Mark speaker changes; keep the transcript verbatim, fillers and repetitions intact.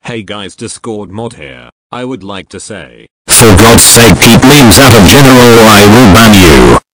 Speaker 1: Hey guys, Discord mod here. I would like to say,
Speaker 2: for God's sake keep memes out of general or I will ban you.